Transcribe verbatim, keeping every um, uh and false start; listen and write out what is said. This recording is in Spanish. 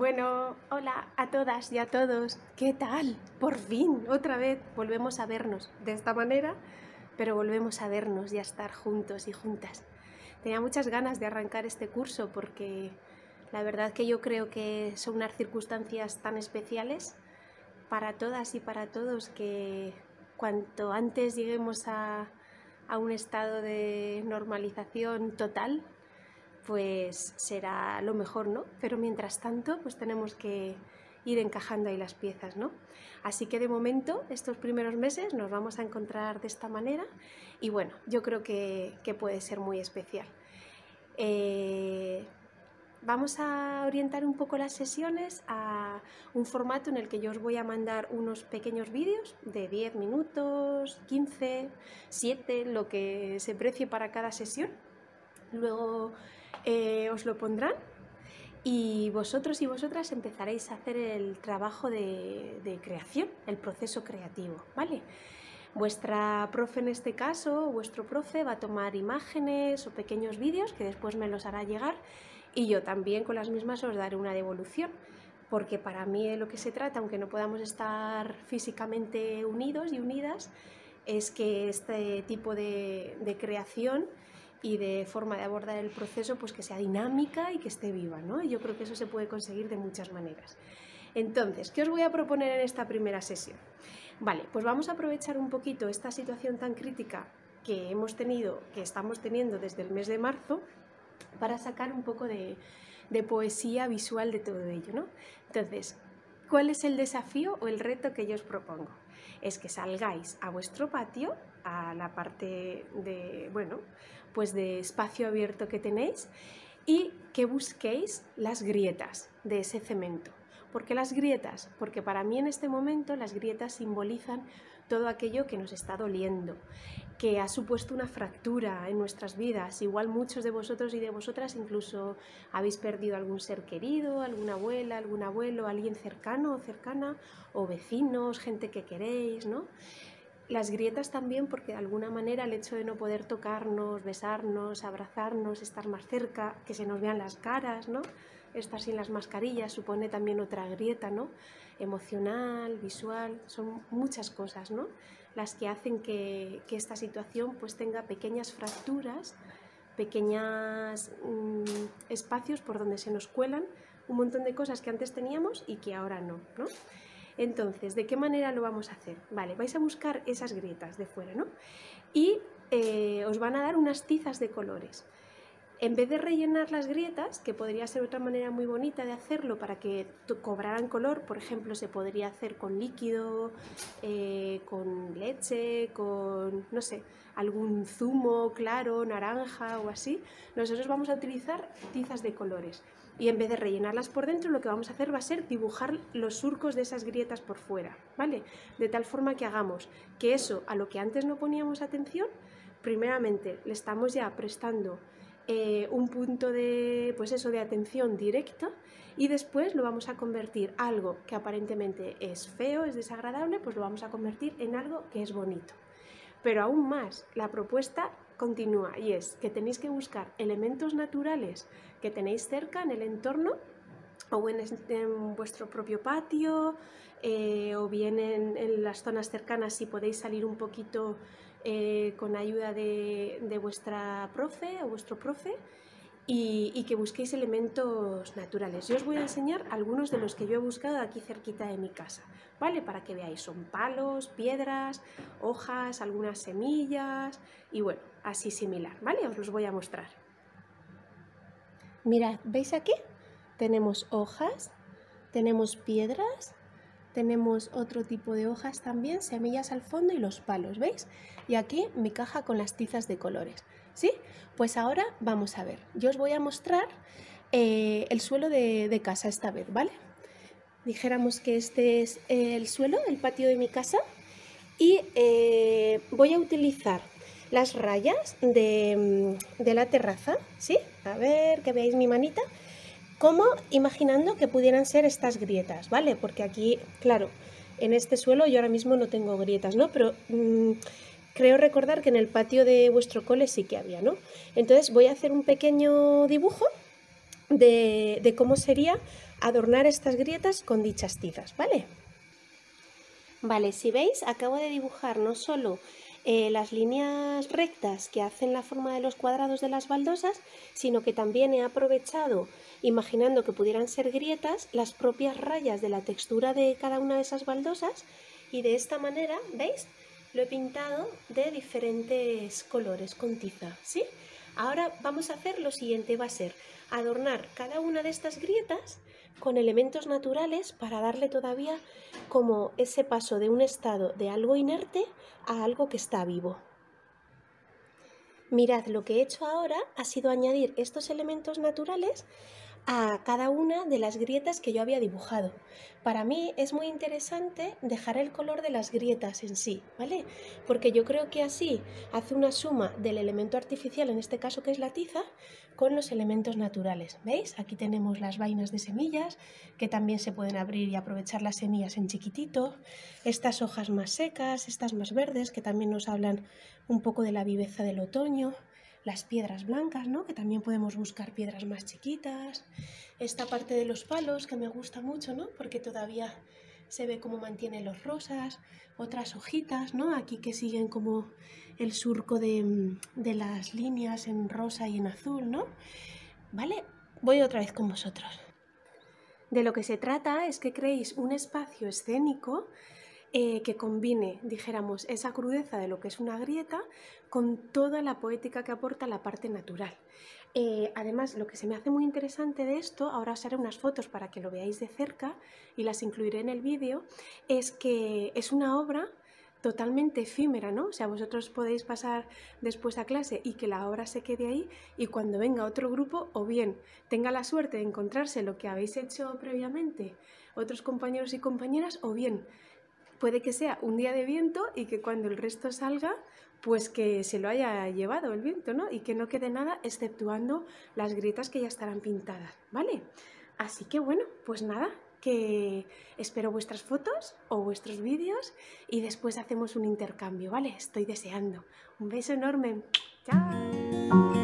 Bueno, hola a todas y a todos. ¿Qué tal? Por fin, otra vez volvemos a vernos de esta manera, pero volvemos a vernos y a estar juntos y juntas. Tenía muchas ganas de arrancar este curso porque la verdad que yo creo que son unas circunstancias tan especiales para todas y para todos que cuanto antes lleguemos a, a un estado de normalización total, pues será lo mejor, ¿no? Pero mientras tanto, pues tenemos que ir encajando ahí las piezas, ¿no? Así que de momento, estos primeros meses nos vamos a encontrar de esta manera y bueno, yo creo que, que puede ser muy especial. Eh, vamos a orientar un poco las sesiones a un formato en el que yo os voy a mandar unos pequeños vídeos de diez minutos, quince, siete, lo que se precie para cada sesión. Luego eh, os lo pondrán y vosotros y vosotras empezaréis a hacer el trabajo de, de creación, el proceso creativo, ¿vale? Vuestra profe en este caso, vuestro profe va a tomar imágenes o pequeños vídeos que después me los hará llegar y yo también con las mismas os daré una devolución, porque para mí de lo que se trata, aunque no podamos estar físicamente unidos y unidas, es que este tipo de, de creación y de forma de abordar el proceso pues que sea dinámica y que esté viva, ¿no? Y yo creo que eso se puede conseguir de muchas maneras. Entonces, ¿qué os voy a proponer en esta primera sesión? Vale, pues vamos a aprovechar un poquito esta situación tan crítica que hemos tenido, que estamos teniendo desde el mes de marzo, para sacar un poco de, de poesía visual de todo ello, ¿no? Entonces, ¿cuál es el desafío o el reto que yo os propongo? Es que salgáis a vuestro patio, a la parte de, bueno, pues de espacio abierto que tenéis y que busquéis las grietas de ese cemento. ¿Por qué las grietas? Porque para mí en este momento las grietas simbolizan todo aquello que nos está doliendo, que ha supuesto una fractura en nuestras vidas. Igual muchos de vosotros y de vosotras incluso habéis perdido algún ser querido, alguna abuela, algún abuelo, alguien cercano o cercana, o vecinos, gente que queréis, ¿no? Las grietas también porque de alguna manera el hecho de no poder tocarnos, besarnos, abrazarnos, estar más cerca, que se nos vean las caras, ¿no? Estar sin las mascarillas supone también otra grieta, ¿no? Emocional, visual, son muchas cosas, ¿no? Las que hacen que, que esta situación pues tenga pequeñas fracturas, pequeños mmm, espacios por donde se nos cuelan un montón de cosas que antes teníamos y que ahora no, ¿no? Entonces, ¿de qué manera lo vamos a hacer? Vale, vais a buscar esas grietas de fuera, ¿no? Y eh, os van a dar unas tizas de colores. En vez de rellenar las grietas, que podría ser otra manera muy bonita de hacerlo para que cobraran color, por ejemplo, se podría hacer con líquido, eh, con leche, con, no sé, algún zumo claro, naranja o así. Nosotros vamos a utilizar tizas de colores. Y en vez de rellenarlas por dentro, lo que vamos a hacer va a ser dibujar los surcos de esas grietas por fuera, ¿vale? De tal forma que hagamos que eso, a lo que antes no poníamos atención, primeramente le estamos ya prestando eh, un punto de, pues eso, de atención directa y después lo vamos a convertir algo que aparentemente es feo, es desagradable, pues lo vamos a convertir en algo que es bonito. Pero aún más, la propuesta continúa y es que tenéis que buscar elementos naturales que tenéis cerca en el entorno o en, en vuestro propio patio eh, o bien en, en las zonas cercanas si podéis salir un poquito eh, con ayuda de, de vuestra profe o vuestro profe y, y que busquéis elementos naturales. Yo os voy a enseñar algunos de los que yo he buscado aquí cerquita de mi casa, ¿vale? Para que veáis, son palos, piedras, hojas, algunas semillas y bueno, así similar, ¿vale? Os los voy a mostrar. Mirad, ¿veis aquí? Tenemos hojas, tenemos piedras, tenemos otro tipo de hojas también, semillas al fondo y los palos, ¿veis? Y aquí mi caja con las tizas de colores, ¿sí? Pues ahora vamos a ver, yo os voy a mostrar eh, el suelo de, de casa esta vez, ¿vale? Dijéramos que este es el suelo, el patio de mi casa y eh, voy a utilizar las rayas de, de la terraza, ¿sí? A ver, que veáis mi manita. Como imaginando que pudieran ser estas grietas, ¿vale? Porque aquí, claro, en este suelo yo ahora mismo no tengo grietas, ¿no? Pero mmm, creo recordar que en el patio de vuestro cole sí que había, ¿no? Entonces voy a hacer un pequeño dibujo de, de cómo sería adornar estas grietas con dichas tizas, ¿vale? Vale, si veis, acabo de dibujar no solo eh, las líneas rectas que hacen la forma de los cuadrados de las baldosas, sino que también he aprovechado, imaginando que pudieran ser grietas, las propias rayas de la textura de cada una de esas baldosas, y de esta manera, ¿veis? Lo he pintado de diferentes colores con tiza, ¿sí? Ahora vamos a hacer lo siguiente, va a ser adornar cada una de estas grietas con elementos naturales para darle todavía como ese paso de un estado de algo inerte a algo que está vivo. Mirad, lo que he hecho ahora ha sido añadir estos elementos naturales a cada una de las grietas que yo había dibujado. Para mí es muy interesante dejar el color de las grietas en sí, ¿vale? Porque yo creo que así hace una suma del elemento artificial, en este caso que es la tiza, con los elementos naturales. ¿Veis? Aquí tenemos las vainas de semillas, que también se pueden abrir y aprovechar las semillas en chiquitito. Estas hojas más secas, estas más verdes, que también nos hablan un poco de la viveza del otoño. Las piedras blancas, ¿no? Que también podemos buscar piedras más chiquitas. Esta parte de los palos que me gusta mucho, ¿no? Porque todavía se ve cómo mantiene los rosas. Otras hojitas, ¿no? Aquí que siguen como el surco de, de las líneas en rosa y en azul, ¿no? ¿Vale? Voy otra vez con vosotros. De lo que se trata es que creéis un espacio escénico Eh, que combine, dijéramos, esa crudeza de lo que es una grieta con toda la poética que aporta la parte natural. Eh, además, lo que se me hace muy interesante de esto, ahora os haré unas fotos para que lo veáis de cerca y las incluiré en el vídeo, es que es una obra totalmente efímera, ¿no? O sea, vosotros podéis pasar después a clase y que la obra se quede ahí, y cuando venga otro grupo, o bien tenga la suerte de encontrarse lo que habéis hecho previamente otros compañeros y compañeras, o bien puede que sea un día de viento y que cuando el resto salga, pues que se lo haya llevado el viento, ¿no? Y que no quede nada exceptuando las grietas que ya estarán pintadas, ¿vale? Así que bueno, pues nada, que espero vuestras fotos o vuestros vídeos y después hacemos un intercambio, ¿vale? Estoy deseando. Un beso enorme. ¡Chao!